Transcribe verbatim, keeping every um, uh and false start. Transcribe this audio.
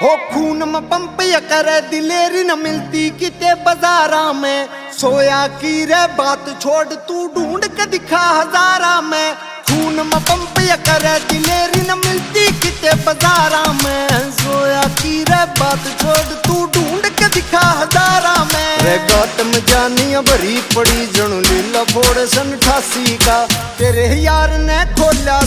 हो खून में पंप या करे दिलेरी न मिलती किते बाजारा में। सोया की रे बात छोड़ तू ढूंढ के दिखा हजारा में। खून में पंप या करे दिलेरी न मिलती किते बाजारा में। सोया की रे बात छोड़ तू ढूंढ के दिखा हजारा में। रे गौतम जानिया भरी पड़ी जणु लीला फोड़ सन अठासी का। तेरे यार ने खोला